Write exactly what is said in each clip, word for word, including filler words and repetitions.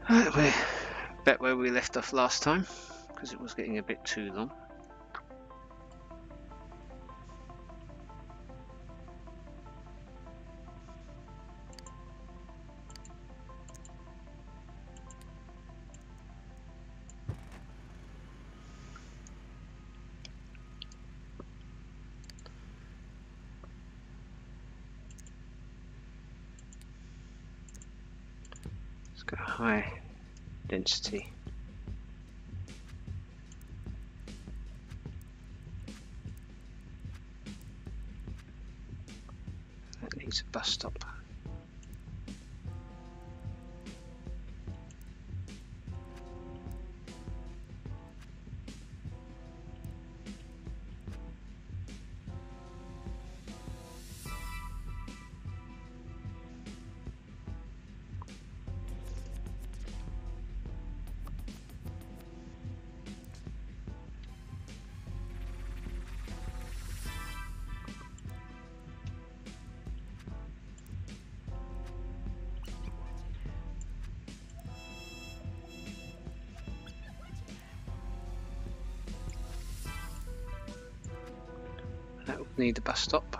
Right, we're back where we left off last time, because it was getting a bit too long. Let's go high density. That needs a bus stop. That will need a bus stop.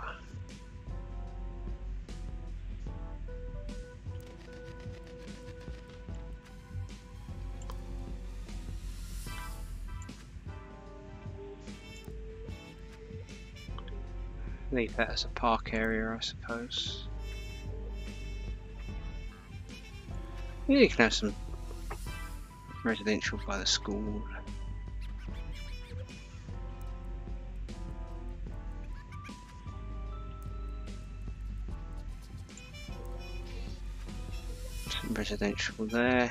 Leave that as a park area, I suppose. Yeah, you can have some residential by the school. Some residential there.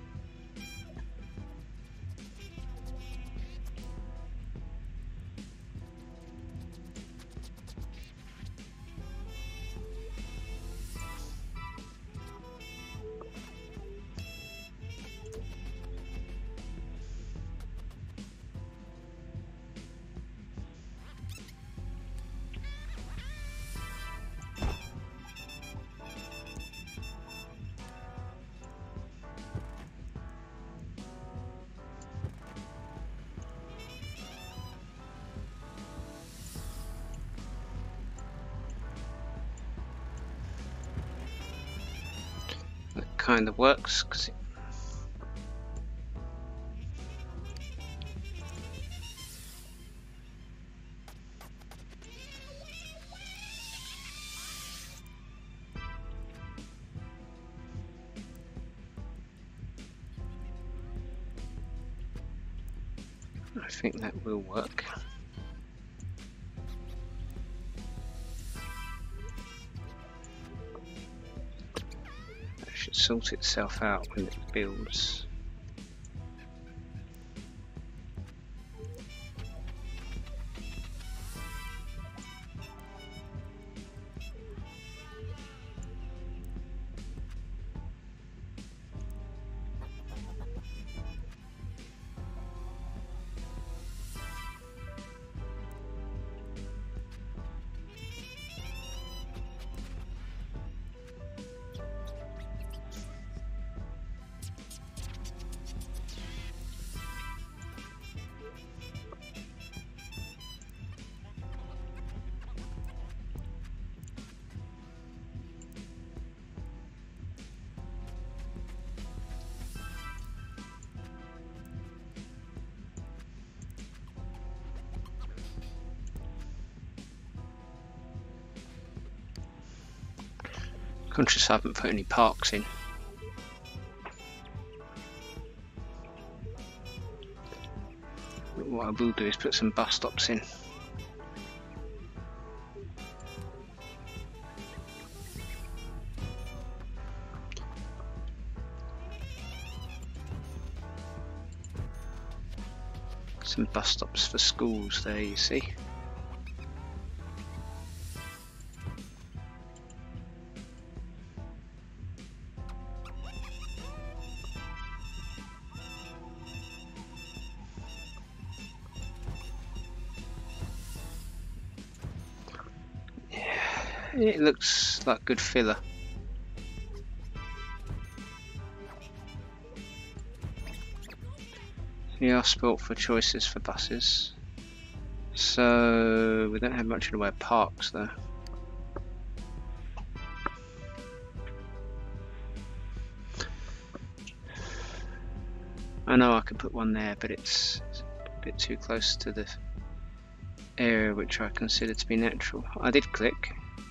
That kind of works because it I think that will work. It should sort itself out when it builds. Conscious I haven't put any parks in. What I will do is put some bus stops in. Some bus stops for schools there, you see. It looks like good filler. We are spelt for choices for buses. So we don't have much in the way of parks though. I know I could put one there, but it's a bit too close to the area which I consider to be natural. I did click.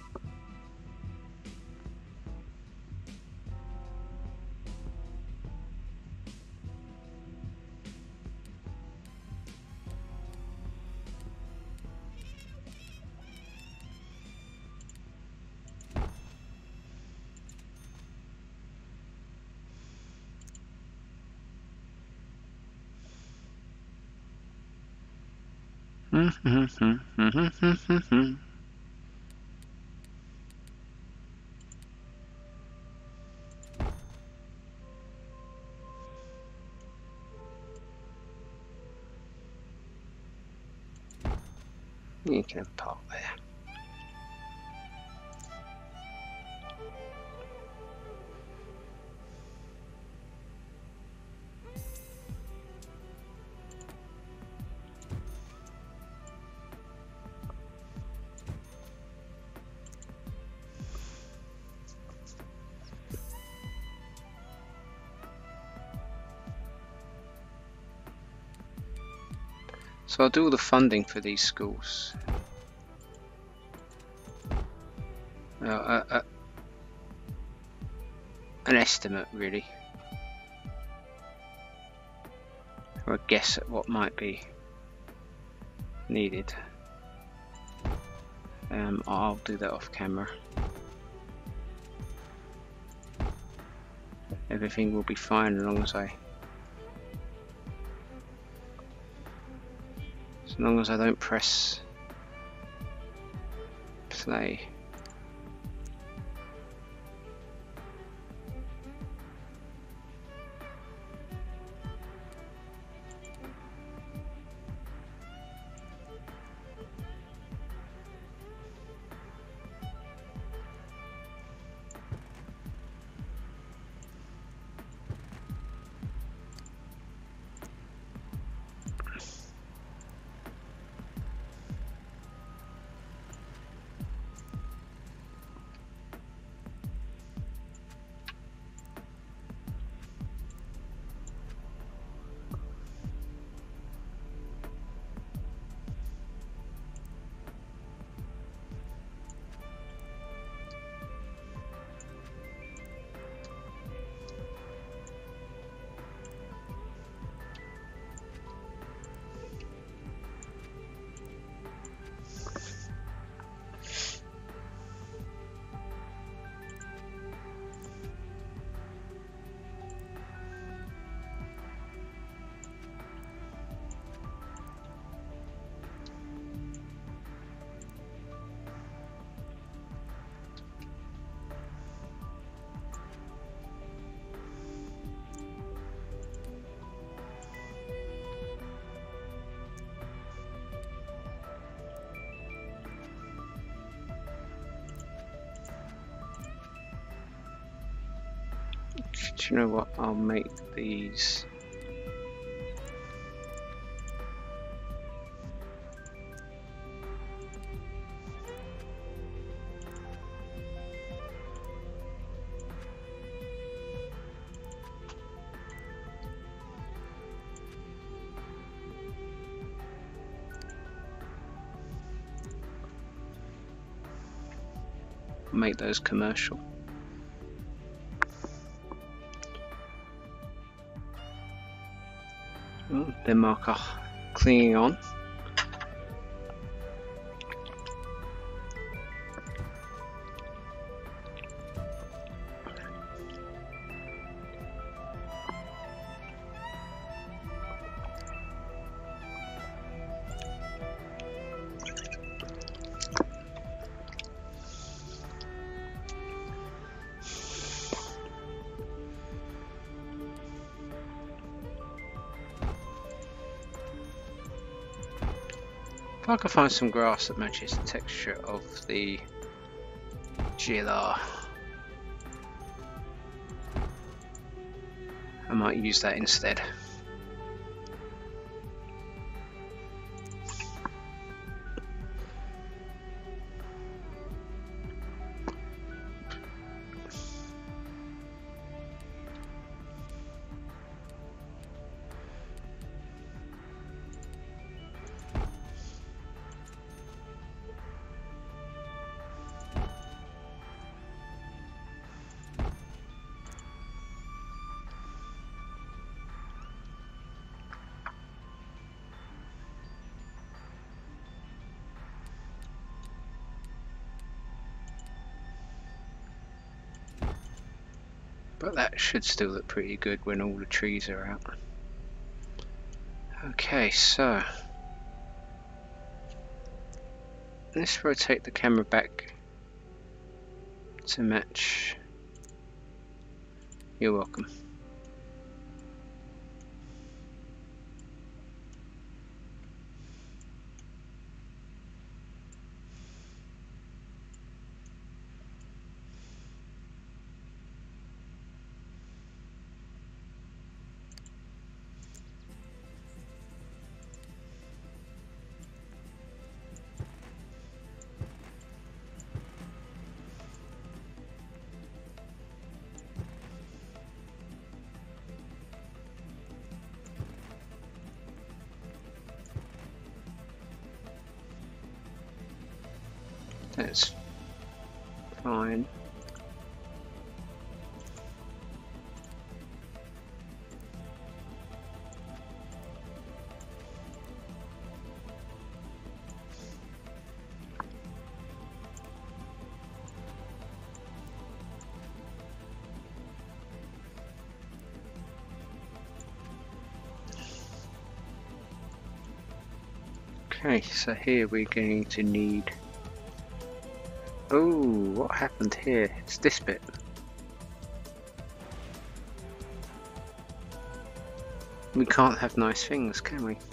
You can park there. So I'll do all the funding for these schools. Uh, uh, uh, an estimate, really, or a guess at what might be needed. Um, I'll do that off camera. Everything will be fine as long as I As long as I don't press play. Do you know what? I'll make these make those commercial. Oh, the marker clinging on. If I can find some grass that matches the texture of the G L R, I might use that instead. but that should still look pretty good when all the trees are out. Okay, so let's rotate the camera back to match. You're welcome. That's fine. Okay, so here we're going to need. Oh, what happened here? It's this bit. We can't have nice things, can we?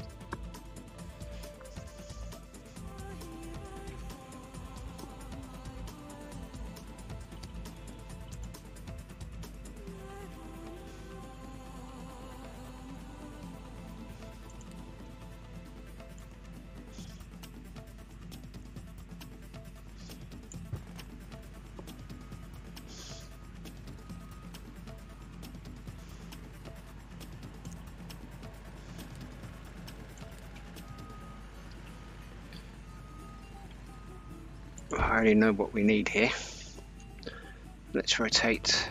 I already know what we need here. Let's rotate.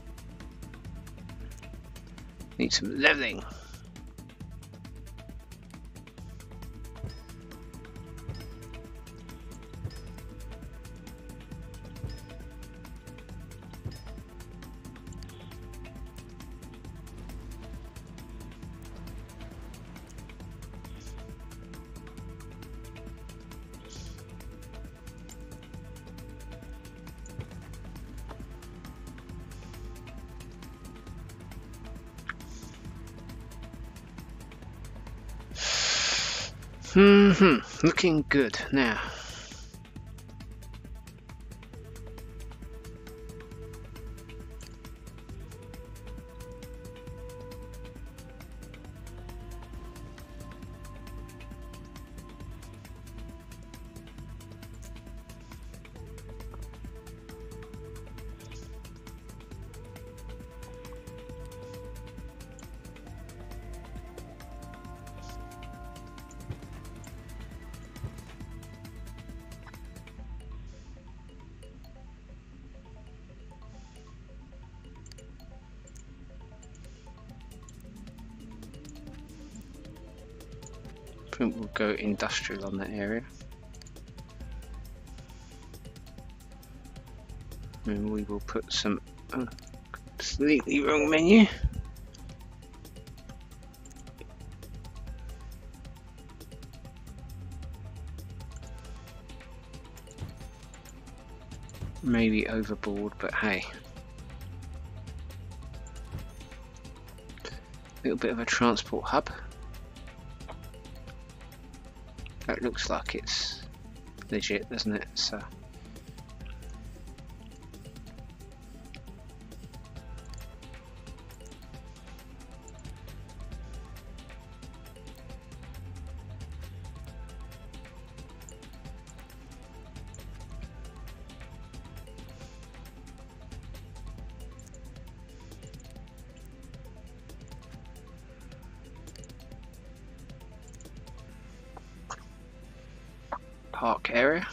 Need some leveling. Mm-hmm, looking good now. I think we'll go industrial on that area. And we will put some oh, completely wrong menu. Maybe overboard, but hey. A little bit of a transport hub. That looks like it's legit, doesn't it? So park area.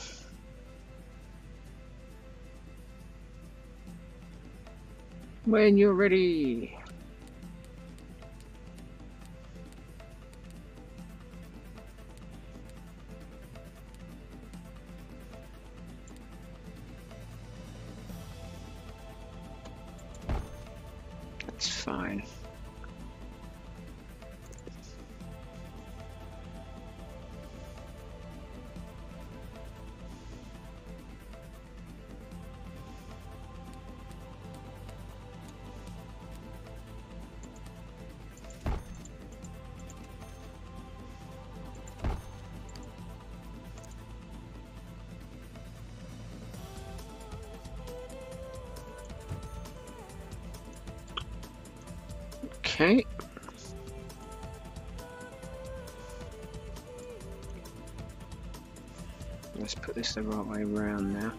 When you're ready. That's fine. Okay. Let's put this the right way around now.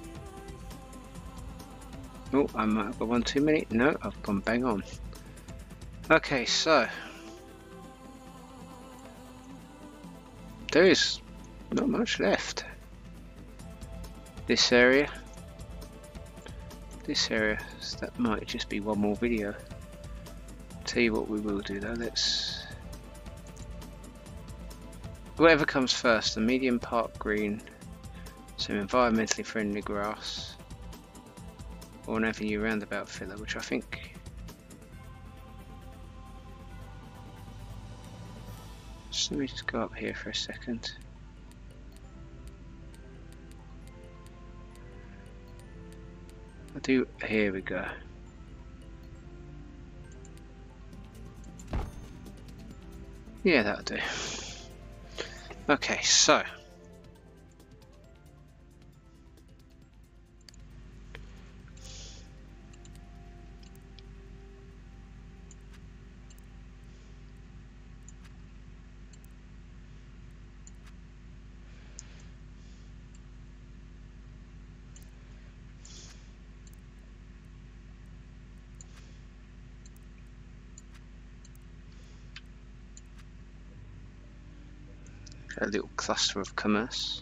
Oh, I might have got one too many. No, I've gone bang on. Okay, so there is not much left. This area, this area, so that might just be one more video. Tell you what we will do though, let's, whatever comes first, the medium park green, some environmentally friendly grass, or an avenue roundabout filler, which I think, so let me just go up here for a second. I do, here we go. Yeah, that'll do. Okay, so a little cluster of commerce.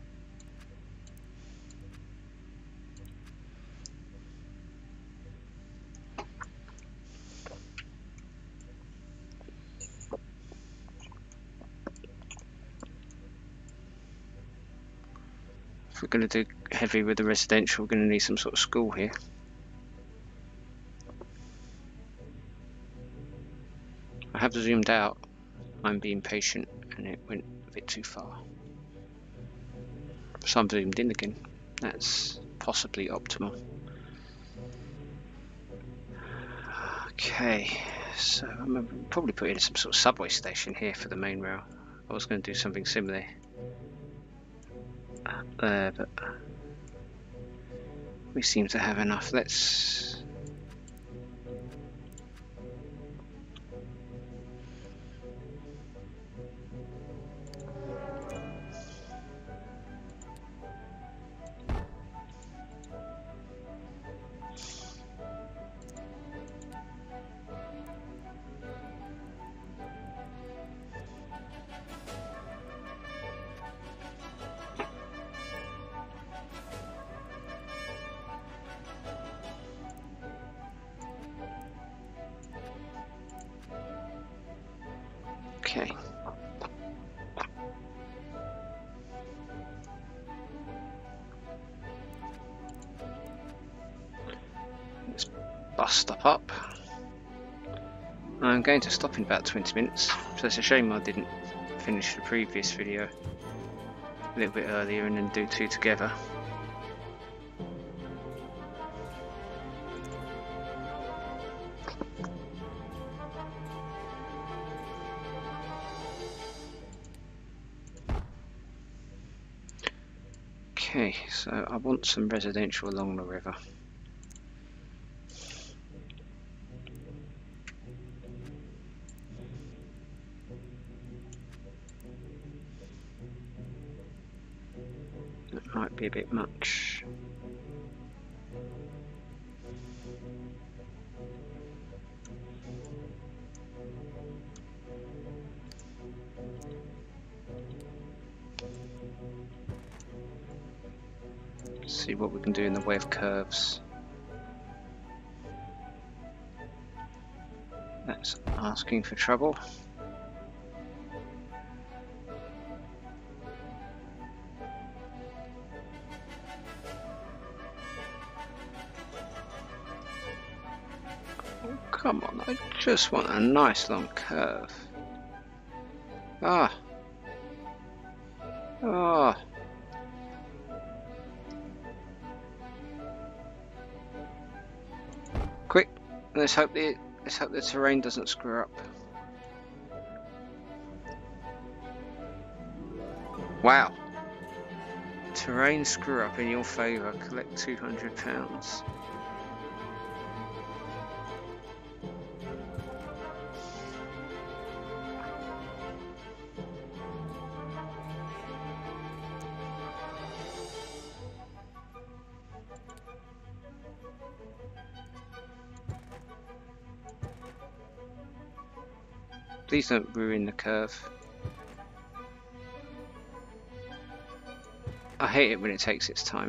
If we're going to do heavy with the residential, we're going to need some sort of school here. I have zoomed out, I'm being patient, and it went a bit too far. So I'm zoomed in again. That's possibly optimal. Okay, so I'm gonna probably put in some sort of subway station here for the main rail. I was going to do something similar there, but we seem to have enough. Let's okay. Let's bus stop up. I'm going to stop in about twenty minutes, so it's a shame I didn't finish the previous video a little bit earlier and then do two together. Okay, so I want some residential along the river. That might be a bit much. See what we can do in the way of curves. That's asking for trouble. Come on, I just want a nice long curve. Ah. Ah. Quick, let's hope the let's hope the terrain doesn't screw up. Wow. Terrain screw up in your favour. Collect two hundred pounds. Please don't ruin the curve. I hate it when it takes its time.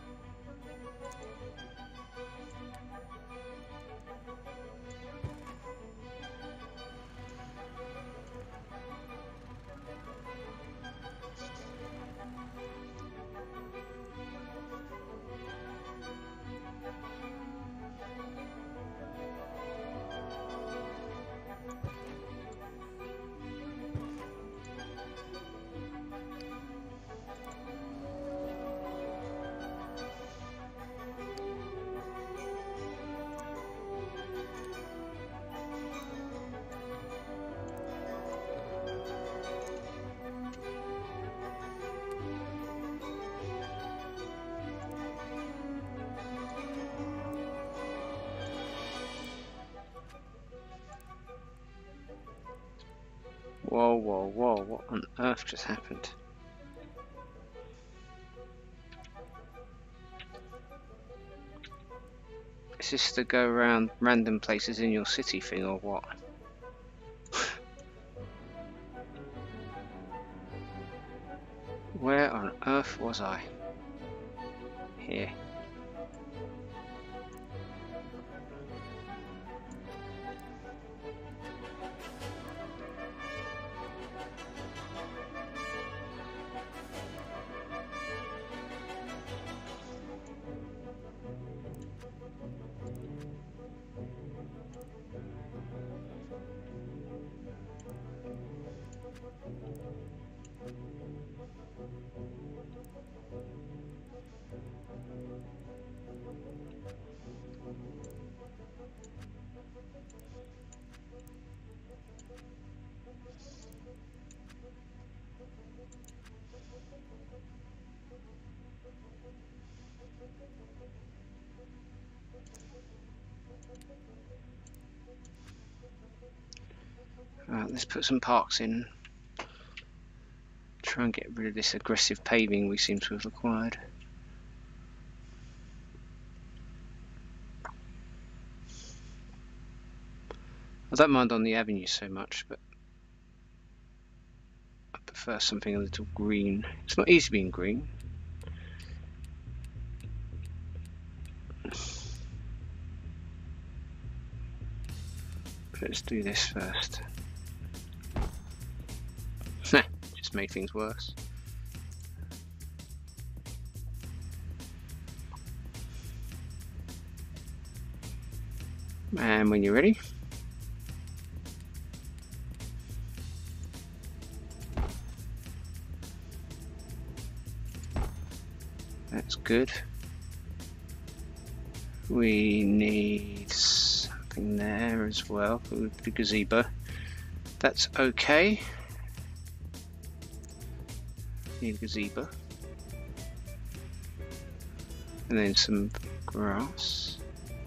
Whoa, whoa, whoa, what on earth just happened? Is this to go around random places in your city thing or what? Where on earth was I? Here. Right, let's put some parks in. Try and get rid of this aggressive paving we seem to have acquired. I don't mind on the avenue so much, but I prefer something a little green. It's not easy being green. Let's do this first. Just made things worse. And when you're ready, that's good. We need something there as well for the gazebo. That's okay. Need a gazebo. And then some grass.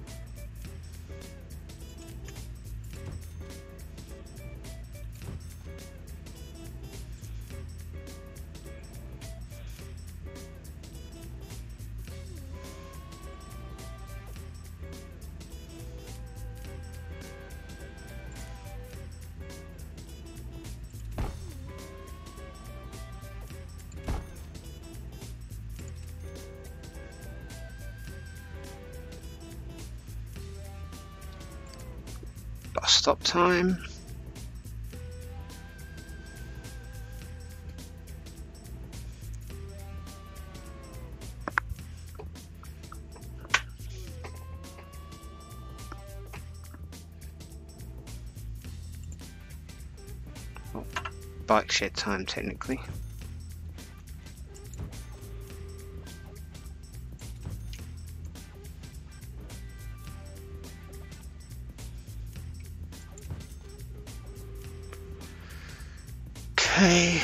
Bus stop time. well, bike shed time technically. Okay.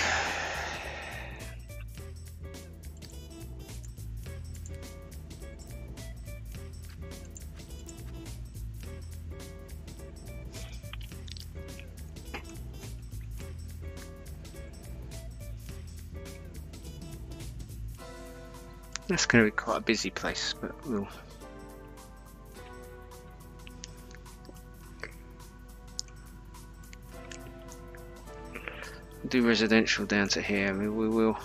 That's going to be quite a busy place, but we'll do residential down to here. I mean, we will.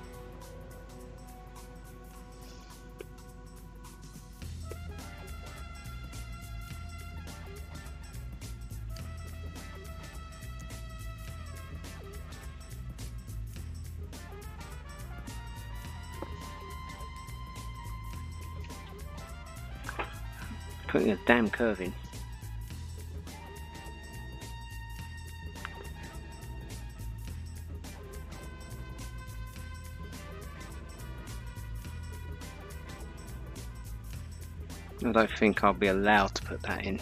Putting a damn curve in. I don't think I'll be allowed to put that in.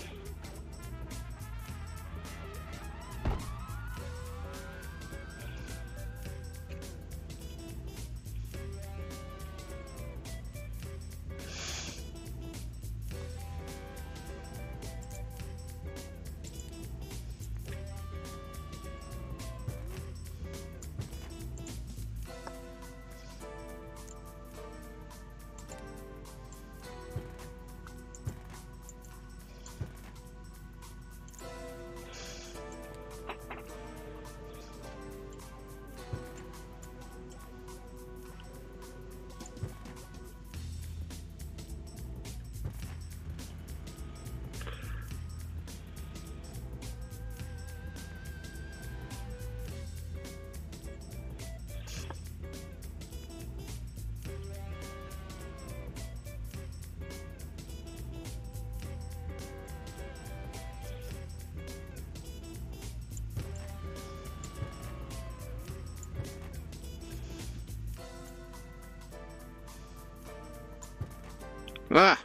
Ah!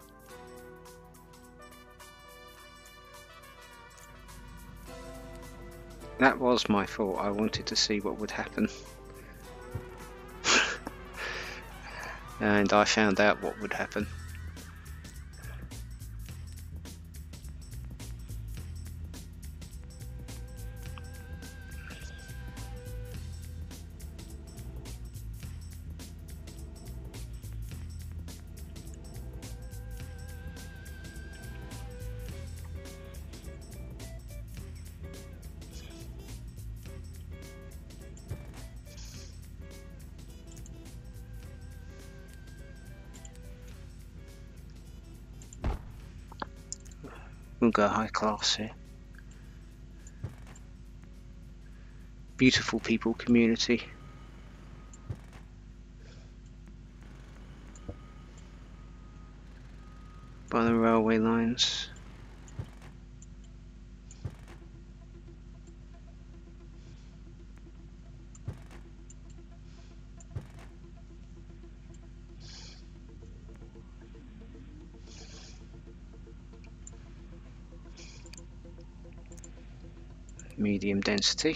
That was my fault. I wanted to see what would happen. And I found out what would happen. We'll go high class here. Beautiful people community. By the railway lines. Medium density.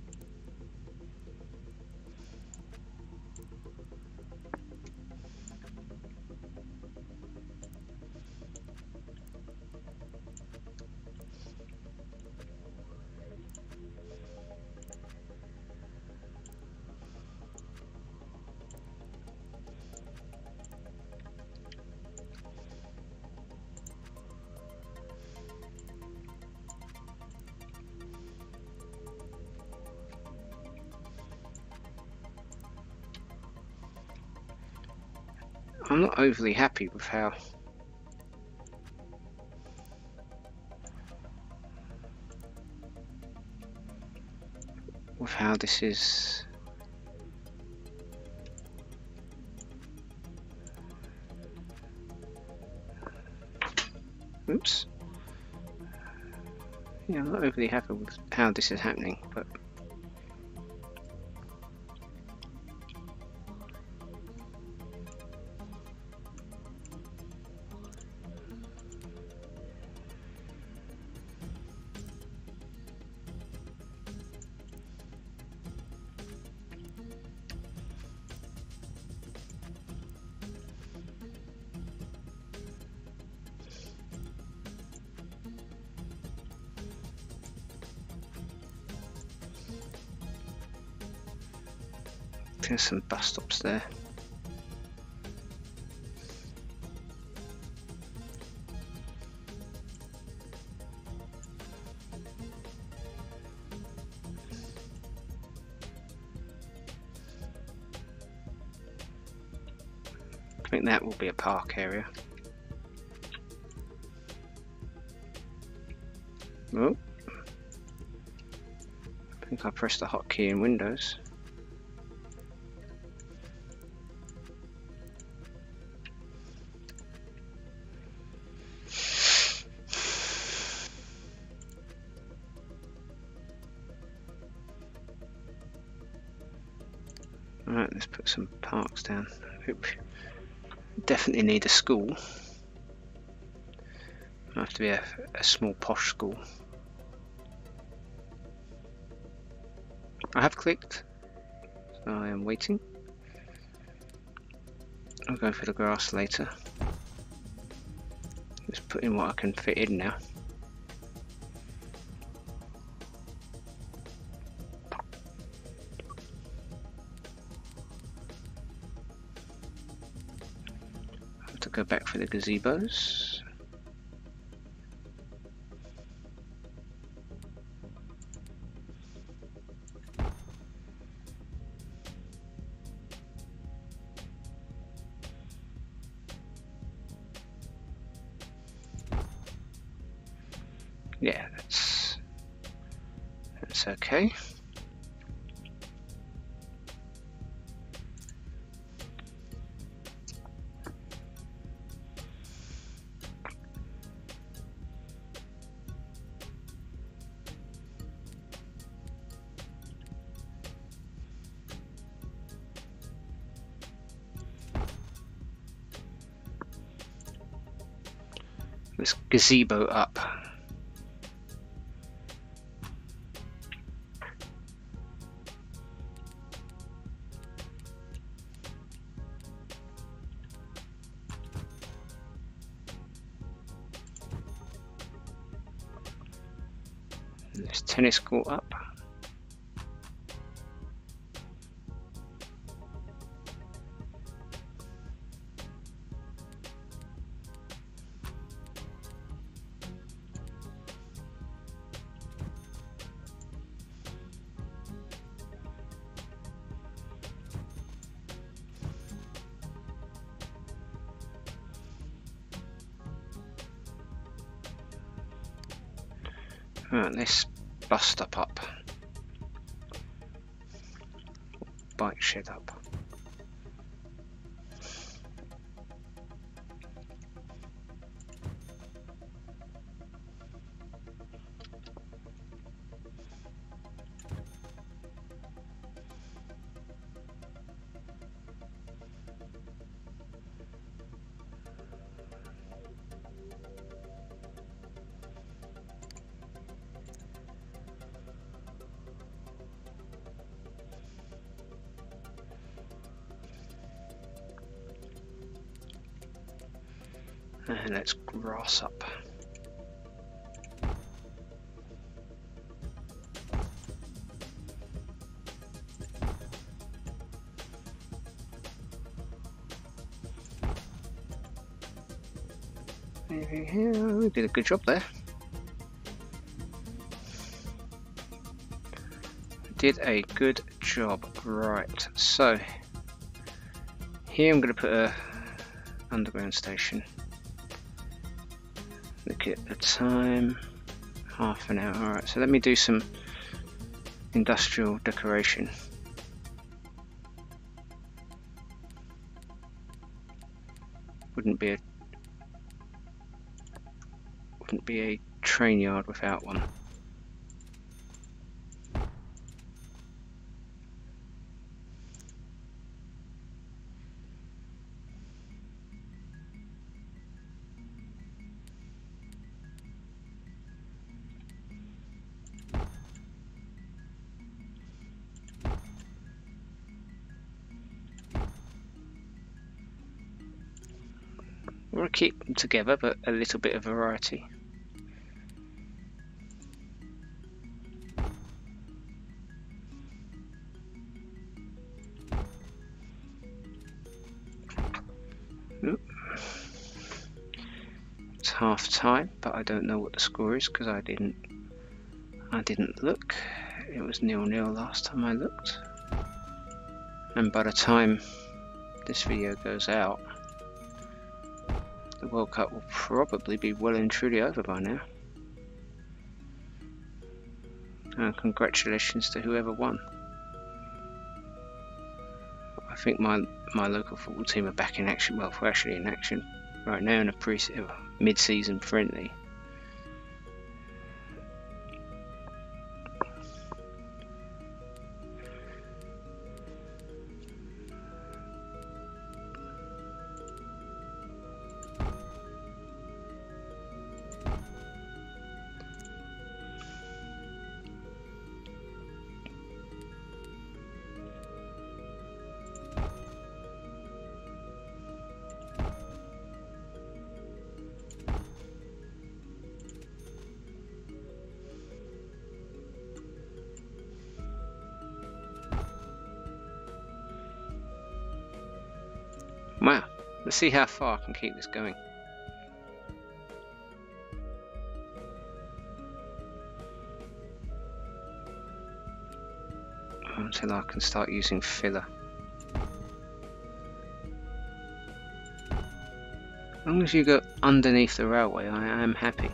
I'm not overly happy with how with how this is. Oops. Yeah, I'm not overly happy with how this is happening, but There's some bus stops there. I think that will be a park area. Oh, I think I pressed the hotkey in Windows. Alright, let's put some parks down. Oop. Definitely need a school. Might have to be a, a small posh school. I have clicked, so I am waiting. I'll go for the grass later. Just put in what I can fit in now. I have to go back for the gazebos. Yeah, that's that's okay. This gazebo up. This tennis court up. Right, this bus stop up. Bike shed up. And let's grass up. Yeah, we did a good job there. Did a good job. Right, so here I'm going to put a underground station. Look at the time, half an hour. Alright, so let me do some industrial decoration. Wouldn't be a wouldn't be a train yard without one. We'll keep them together, but a little bit of variety. half time, but I don't know what the score is because I didn't I didn't look. It was nil nil last time I looked, and by the time this video goes out, the World Cup will probably be well and truly over by now. And congratulations to whoever won. I think my my local football team are back in action. Well, we're actually in action right now in a pre mid-season friendly. Wow, let's see how far I can keep this going. Until I can start using filler. As long as you go underneath the railway, I am happy.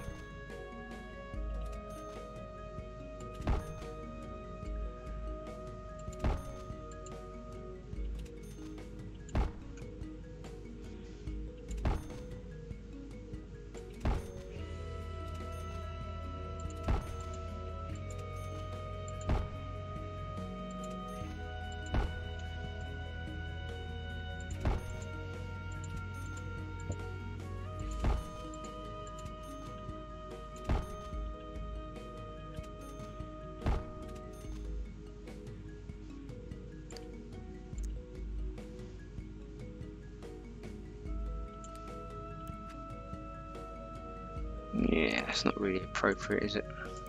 Yeah, that's not really appropriate, is it?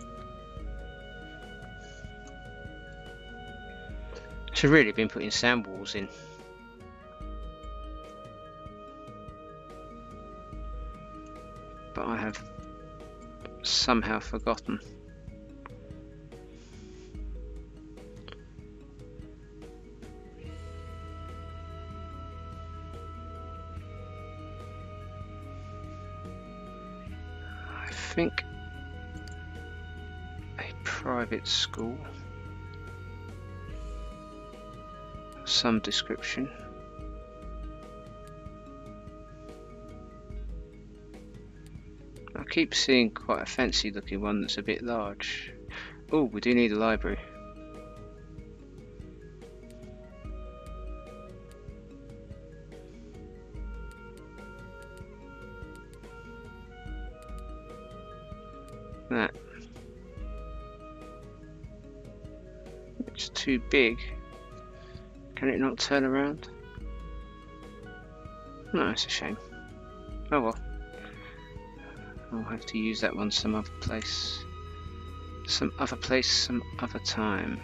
I should really have been putting sand walls in. But I have somehow forgotten. I think a private school of some description. I keep seeing quite a fancy looking one that's a bit large. Oh, we do need a library. That. It's too big. Can it not turn around? No, it's a shame. Oh well. I'll have to use that one some other place. Some other place, some other time.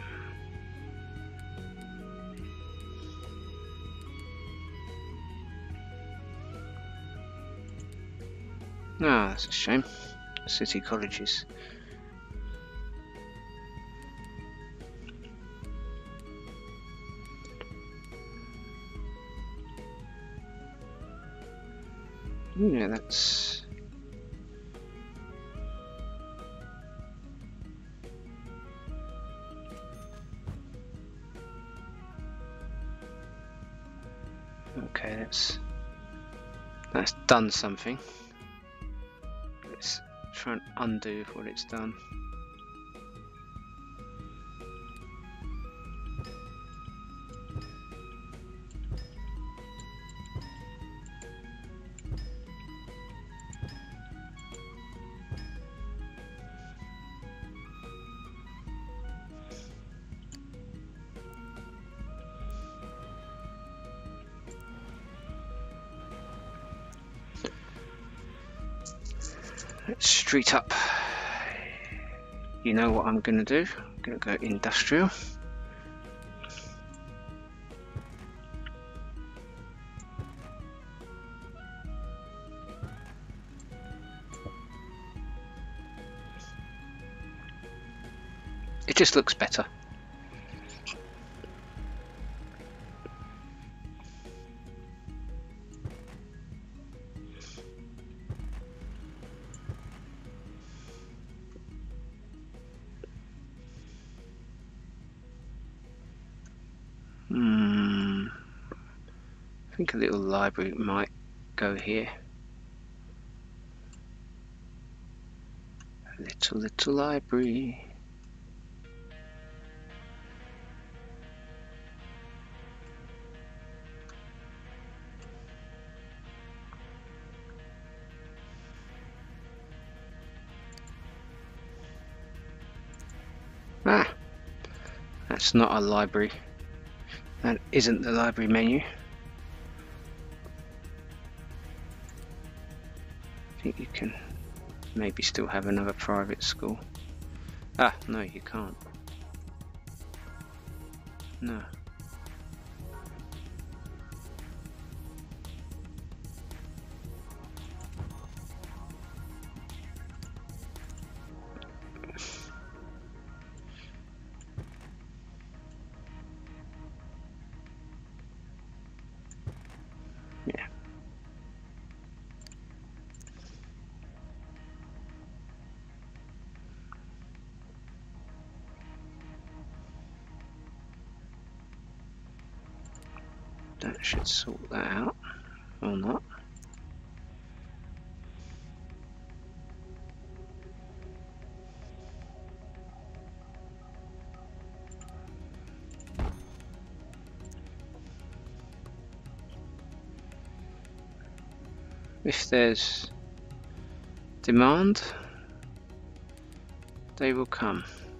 Ah, that's a shame. City colleges. Yeah, that's okay. That's that's done something. Let's try and undo what it's done. Let's street up. You know what I'm going to do? I'm going to go industrial. It just looks better. Hmm. I think a little library might go here. A little, little library. Ah, that's not a library. That isn't the library menu. I think you can maybe still have another private school. Ah, no, you can't. No. Yeah. That should sort that out, or not. If there's demand, they will come.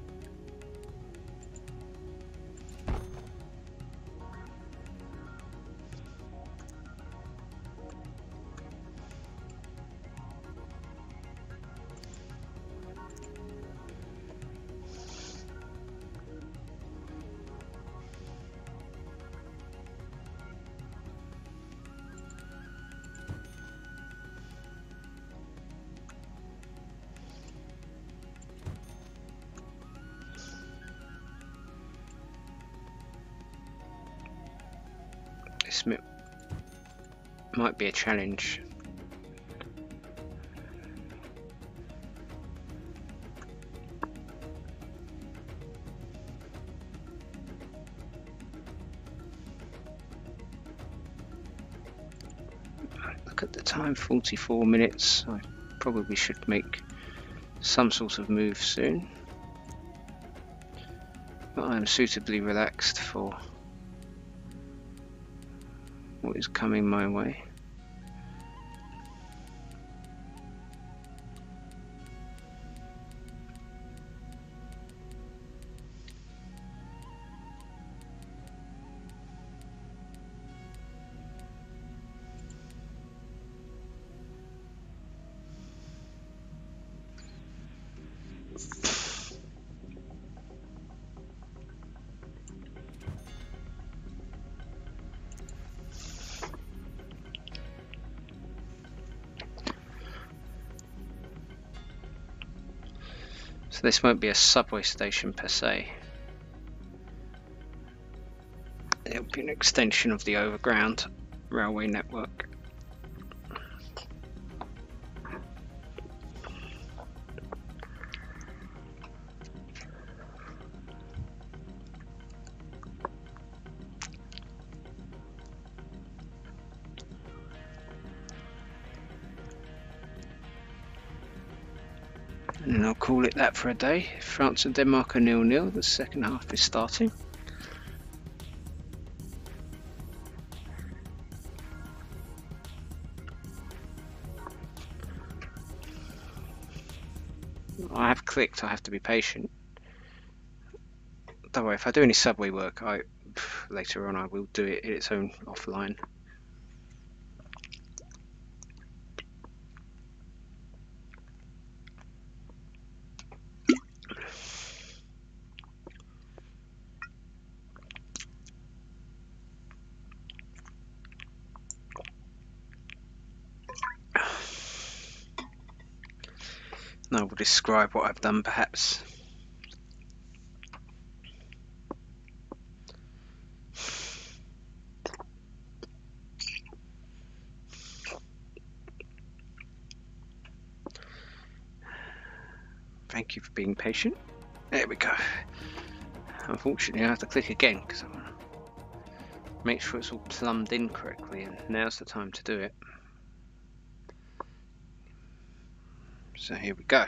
This might be a challenge. Look at the time, forty-four minutes. I probably should make some sort of move soon. But I am suitably relaxed for what is coming my way. So this won't be a subway station per se. It'll be an extension of the overground railway network. And then I'll call it that for a day. France and Denmark are nil nil. The second half is starting. I have clicked, I have to be patient. Don't worry, if I do any subway work, I later on I will do it in its own offline. And I will describe what I've done perhaps. Thank you for being patient. There we go. Unfortunately I have to click again because I want to make sure it's all plumbed in correctly, and now's the time to do it. So here we go.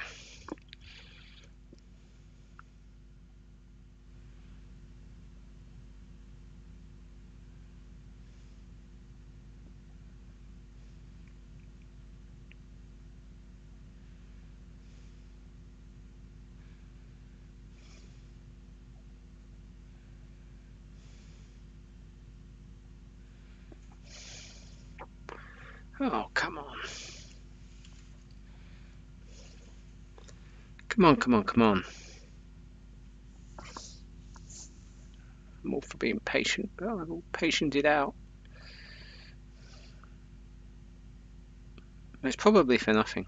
Oh, come on. Come on, come on, come on. I'm all for being patient, but I've all patiented out. It's probably for nothing.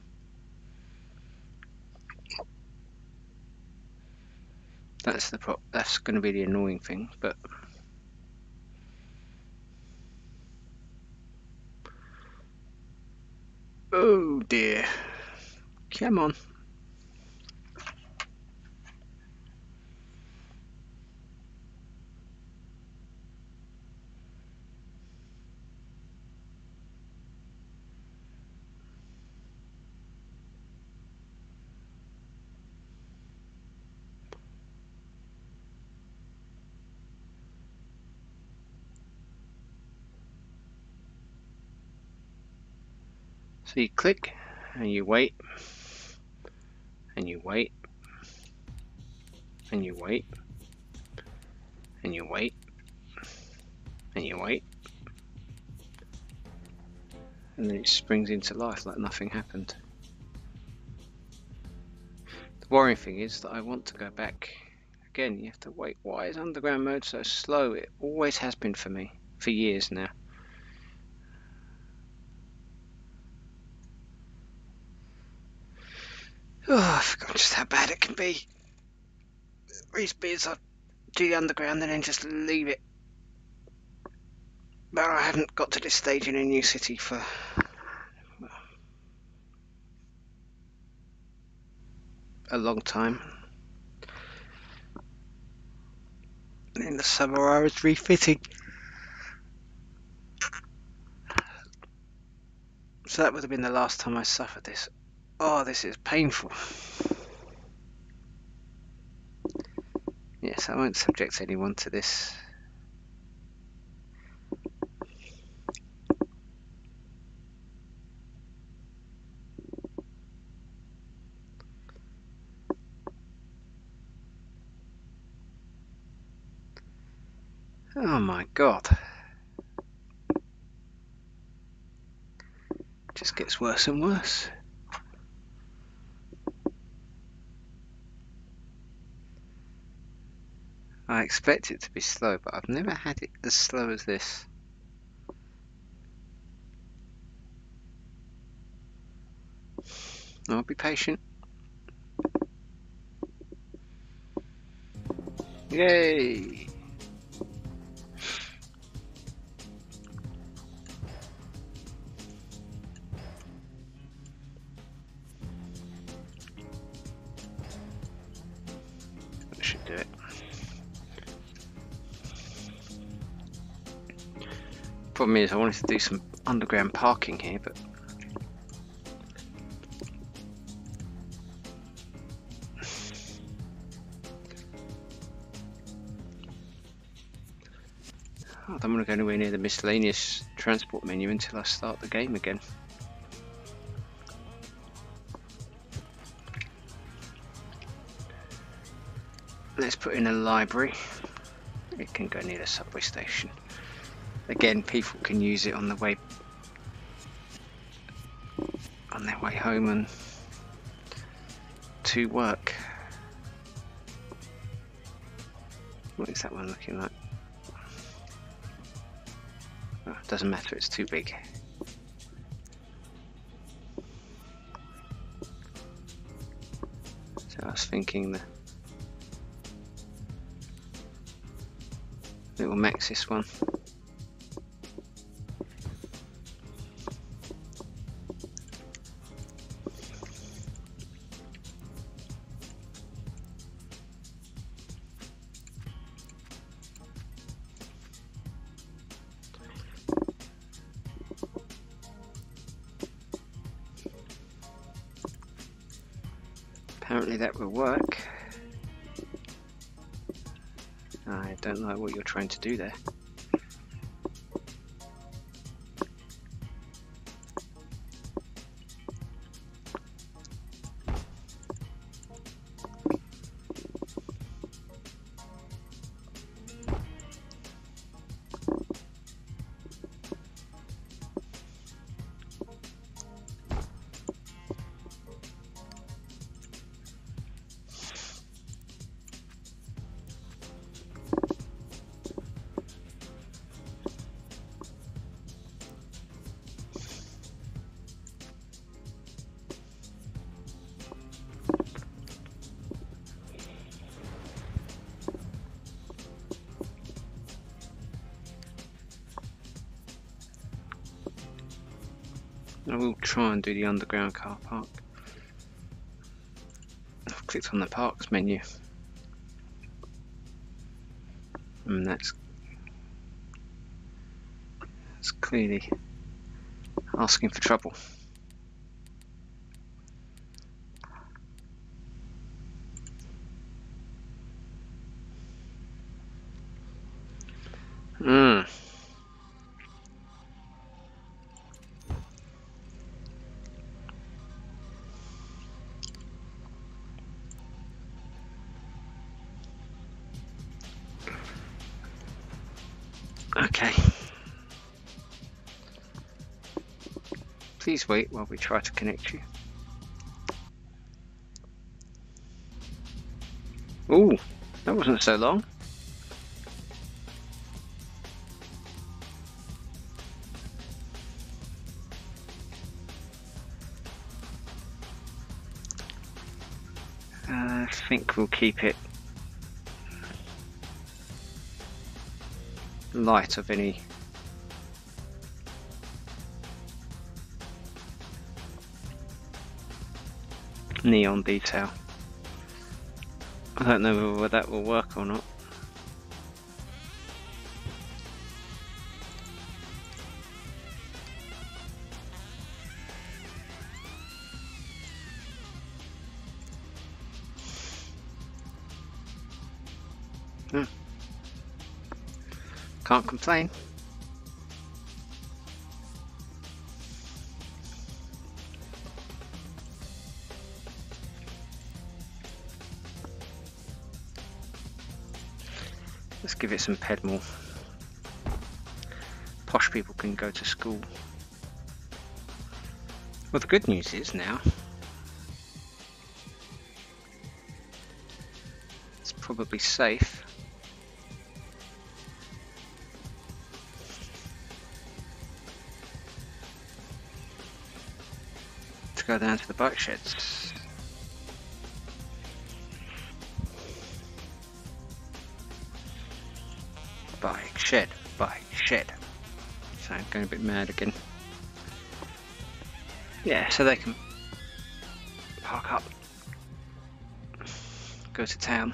That's the pro that's going to be the annoying thing, but oh dear. Come on. So you click and you wait and you wait and you wait and you wait and you wait, and then it springs into life like nothing happened. The worrying thing is that I want to go back. Again, you have to wait. Why is underground mode so slow? It always has been for me, for years now. Oh, I forgot just how bad it can be. These bits I do the underground and then just leave it. But I haven't got to this stage in a new city for well, a long time. In the summer I was refitting. So that would have been the last time I suffered this. Oh, this is painful. Yes, I won't subject anyone to this. Oh my god. It just gets worse and worse. I expect it to be slow, but I've never had it as slow as this. I'll be patient. Yay! That should do it. Problem is, I wanted to do some underground parking here, but I don't want to go anywhere near the miscellaneous transport menu until I start the game again. Let's put in a library. It can go near the subway station. Again, people can use it on the way on their way home and to work. What is that one looking like? Oh, doesn't matter, it's too big. So I was thinking the little Maxis one. Apparently that will work. I don't know what you're trying to do there. I will try and do the underground car park. I've clicked on the parks menu, and that's, that's clearly asking for trouble. Hmm. Okay. Please wait while we try to connect you. Ooh, that wasn't so long. Uh, I think we'll keep it light of any neon detail. I don't know whether that will work or not. Hmm. Can't complain. Let's give it some pedmal. Posh people can go to school. Well, the good news is now it's probably safe to go down to the bike sheds. Bike shed, bike shed. So I'm going a bit mad again. Yeah, so they can park up, go to town.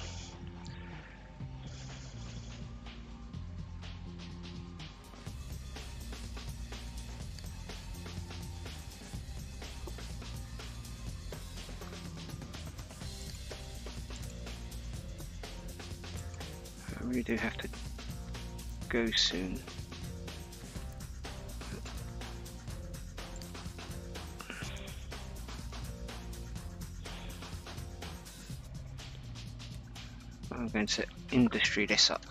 I really do have to go soon. I'm going to industry this up.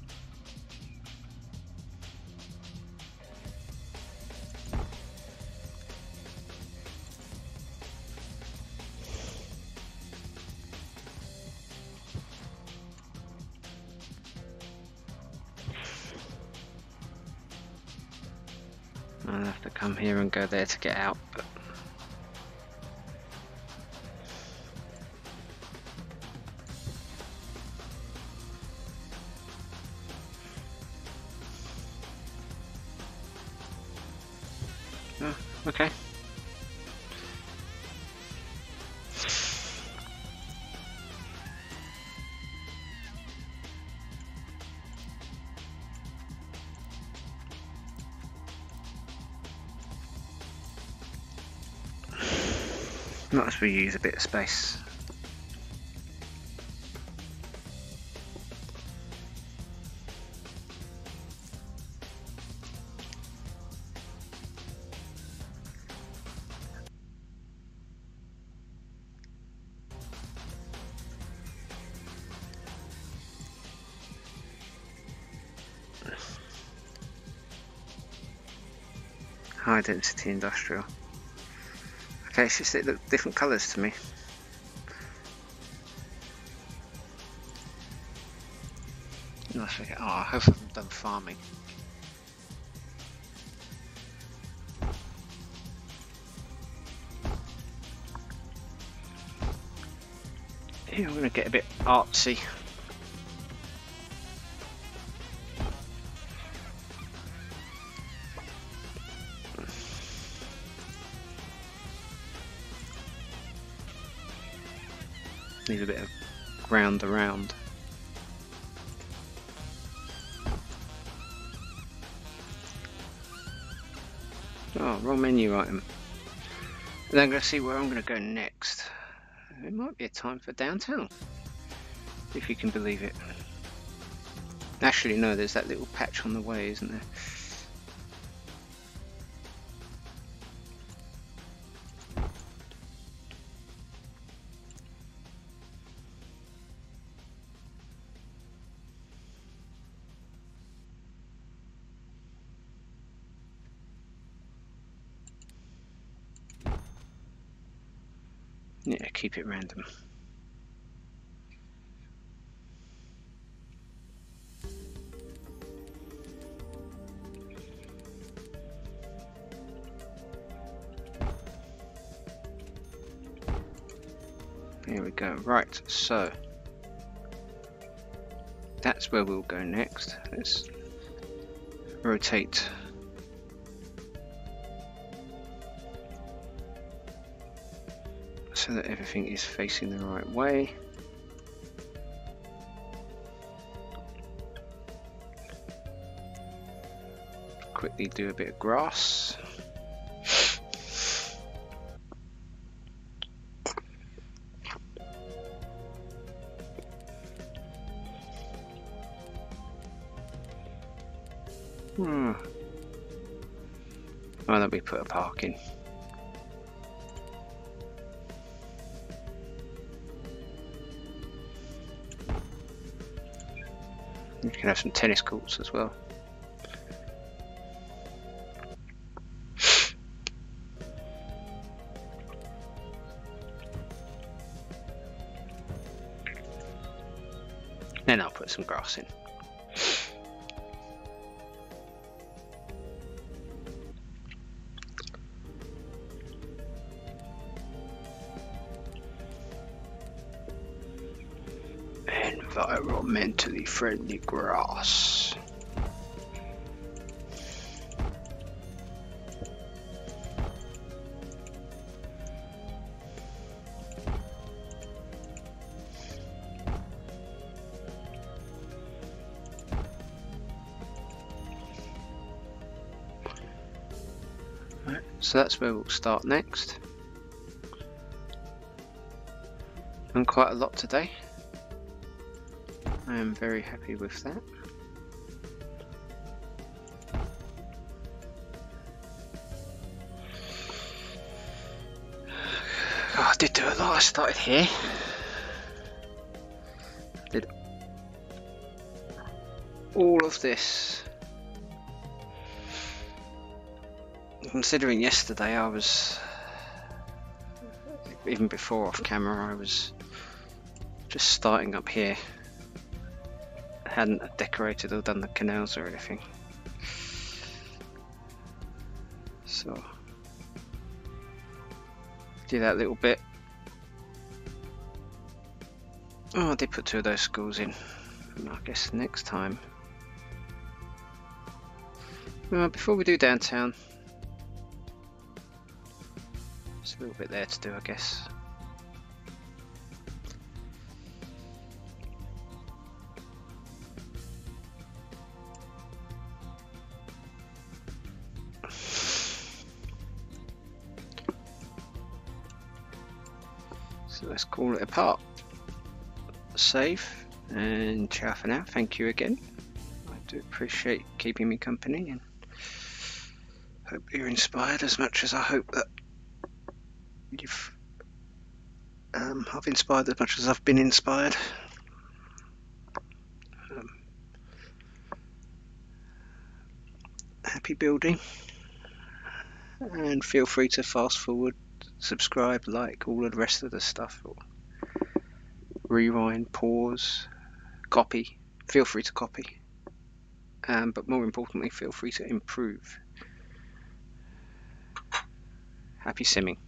I'll have to come here and go there to get out, but oh, okay. Might as well use a bit of space. high density industrial. Okay, it's just it looked different colours to me. Oh, I hope I haven't done farming. Here I'm going to get a bit artsy. Need a bit of ground around. Oh, wrong menu item. Then I'm going to see where I'm going to go next. It might be a time for downtown, if you can believe it. Actually, no, there's that little patch on the way, isn't there? Yeah, keep it random. Here we go. Right, so that's where we'll go next. Let's rotate. So that everything is facing the right way. Quickly do a bit of grass. Hmm. Why don't we put a park in? You can have some tennis courts as well. Then I'll put some grass in. Environmentally friendly grass. Right, so that's where we'll start next. And quite a lot today. I am very happy with that. Oh, I did do a lot. I started here. Did all of this. Considering yesterday I was, even before off camera, I was just starting up here. Hadn't decorated or done the canals or anything, so do that little bit. Oh, I did put two of those schools in. I guess next time. Well, before we do downtown, there's a little bit there to do, I guess. So let's call it a part. Save and ciao for now. Thank you again. I do appreciate keeping me company and hope you're inspired as much as I hope that you've um, I've inspired as much as I've been inspired. Um, happy building. and feel free to fast forward, subscribe, like, all of the rest of the stuff, or rewind, pause, copy. Feel free to copy, um, but more importantly, feel free to improve. Happy simming.